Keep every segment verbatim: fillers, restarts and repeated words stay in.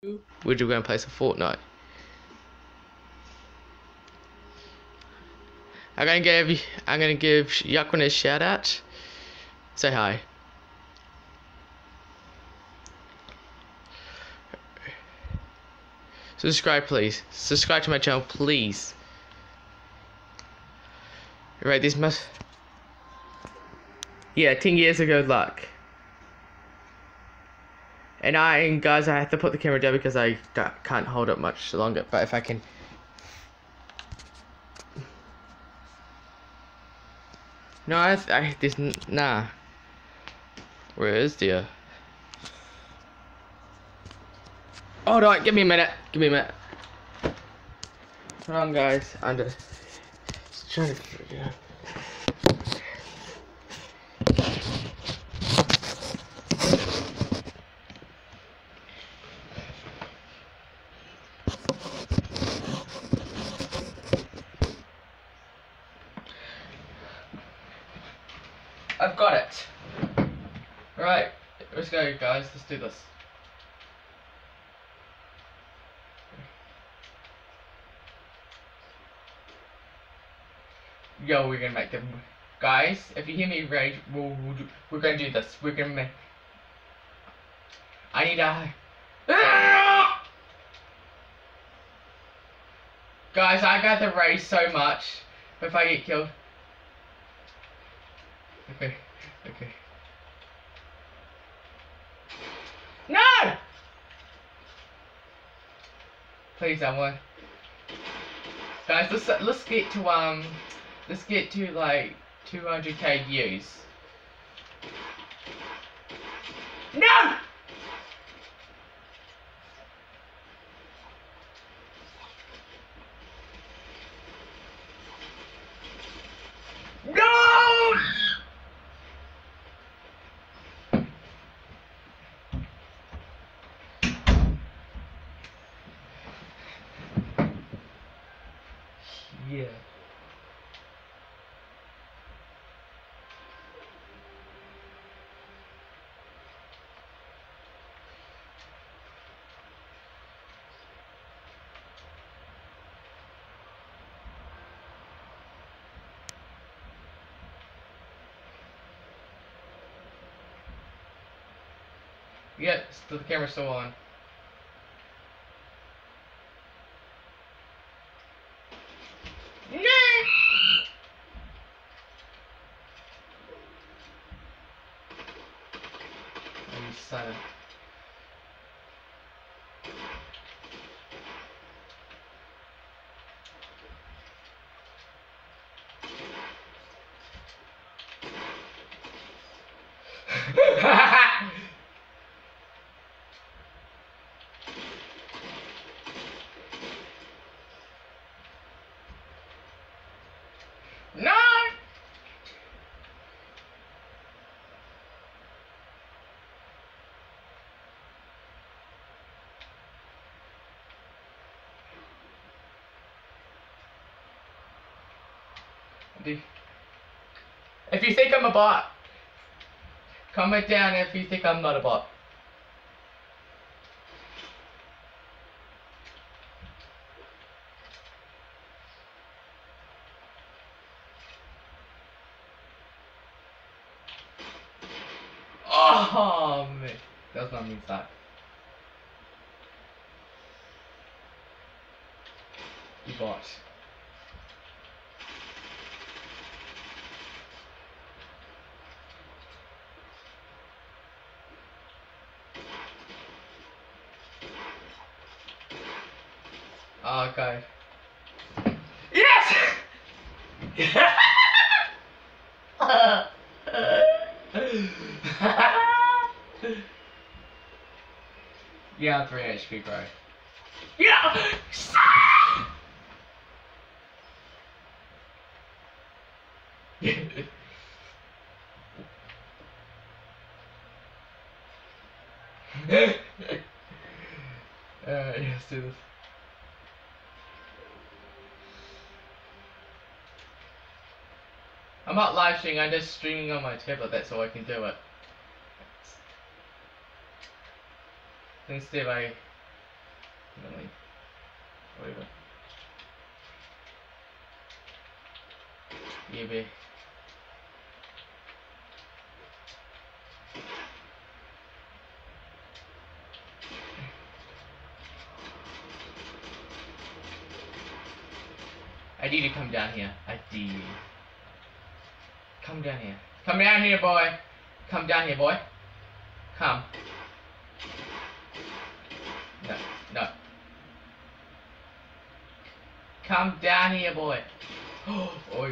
We're just going to play some Fortnite. I'm gonna give I'm gonna give Yukwin a shout out. Say hi. Subscribe, please. Subscribe to my channel, please. Right, this must. Yeah, ten years ago, luck. And I, and guys, I have to put the camera down because I can't hold it much longer. But if I can. No, I, I this nah. Where is the? Uh... Hold on, give me a minute. Give me a minute. Hold on, guys. I'm just trying to figure out. I've got it. Right, let's go, guys. Let's do this. Yo, we're gonna make them, guys. If you hear me rage, we'll, we'll do, we're gonna do this. We're gonna make. I need a. Guys, I got to rage so much if I get killed. Okay, okay. No! Please, someone. Guys, let's let's get to um, let's get to like two hundred K views. No! No! Yeah. Yeah, the camera's still on. No! I'm silent. No! If you think I'm a bot, comment down if you think I'm not a bot. Oh man, that was not me stop. You bot. Oh, okay. Yes! Yeah, I'm three H P, bro. Yeah! Alright, let's do this. I'm not live streaming, I'm just streaming on my tablet, that's all I can do it. Instead I Really. Whatever. Yeah, babe. I need you to come down here. I dare you. Come down here. Come down here, boy. Come down here, boy. Come. No, no. Come down here, boy. Oh, oi.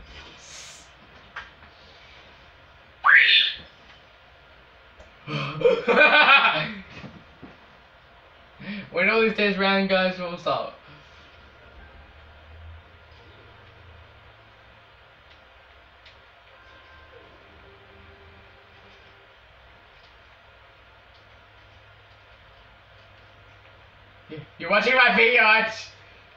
When all these days round guys will stop. You're watching my videos!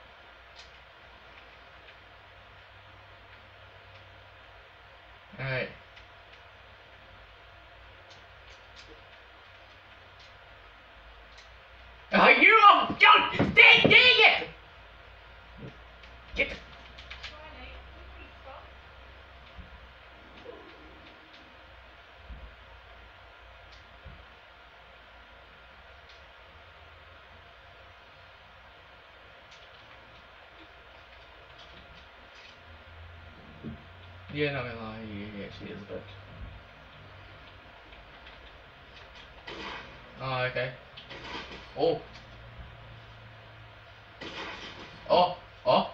Alright. Oh, you are, don't, dang, dang it! Get the... Yeah, not gonna lie, yeah, yeah, she is a bit. Oh, okay. Oh. Oh, oh.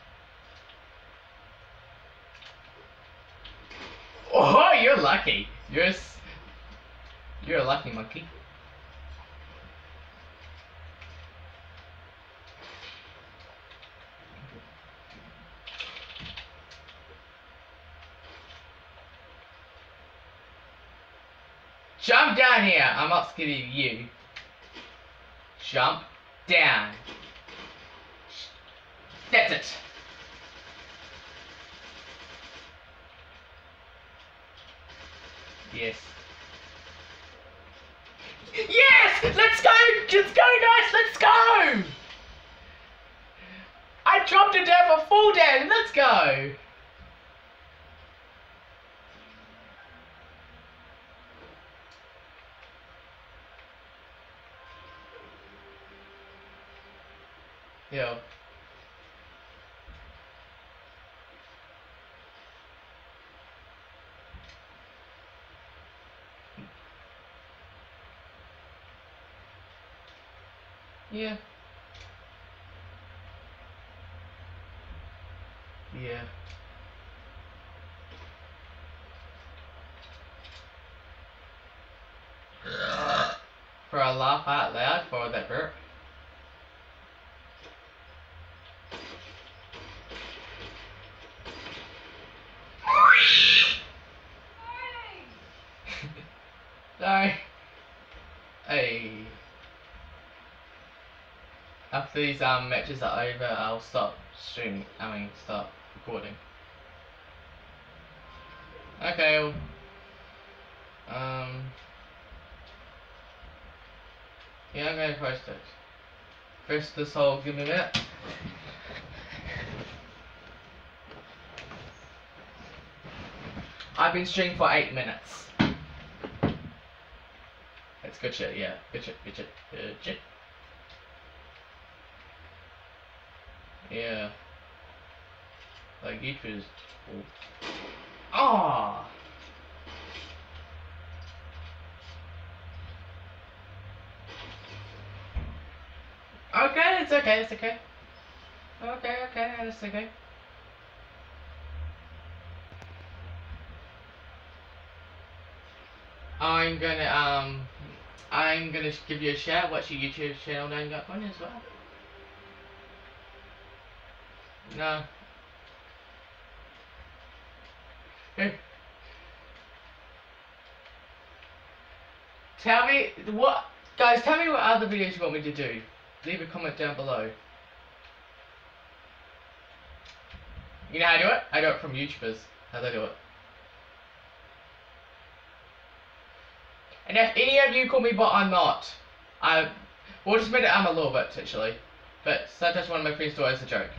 Oh, you're lucky. You're s you're a lucky monkey. Jump down here. I'm not scared of you. Jump down. That's it. Yes. Yes! Let's go! Let's go, guys! Let's go! I dropped it down for full down. Let's go! Yo. Yeah. Yeah. For a laugh out loud for that burp. Sorry. Hey. After these um matches are over, I'll stop streaming. I mean, stop recording. Okay. Well, um. Yeah, I'm gonna post it. First, this whole give me a minute. I've been streaming for eight minutes. That's good shit, yeah. Good shit, good shit, good shit. Yeah. Like YouTube's cool. Ah. Okay, it's okay, it's okay. Okay, okay, it's okay. I'm gonna um I'm gonna give you a shout. What's your YouTube channel name got on as well? No. Hey. Tell me what guys, tell me what other videos you want me to do. Leave a comment down below. You know how I do it? I do it from YouTubers. How they do it. And if any of you call me bot, I'm not. I We'll just make it arm a little bit, actually. But sometimes one of my friends do it as a joke.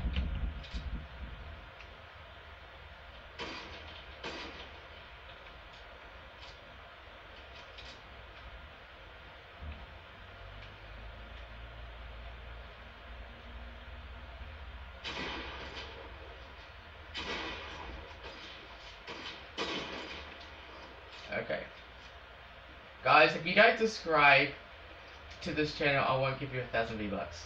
Okay. Guys, if you don't subscribe to this channel, I won't give you a thousand V-Bucks.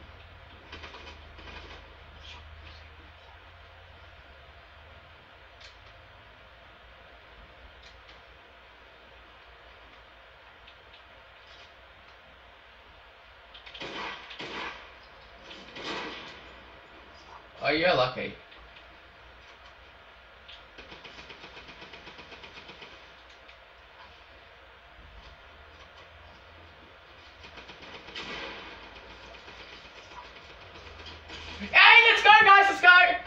Oh, you're lucky. Hey, let's go, guys, let's go!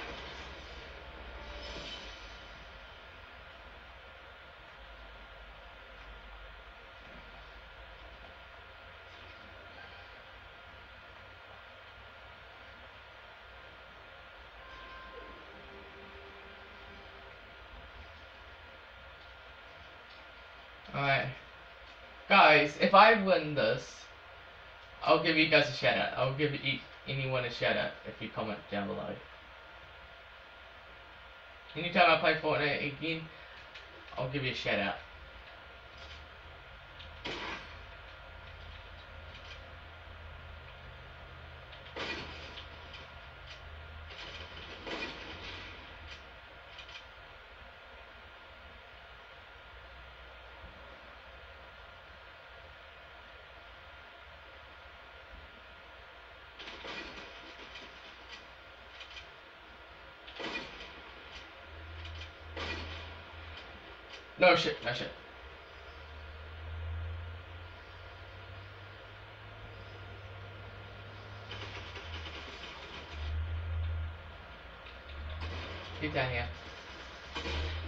Alright. Guys, if I win this, I'll give you guys a shout out. I'll give e anyone a shout out if you comment down below. Anytime I play Fortnite again, I'll give you a shout out. No shit, no shit. Get down here.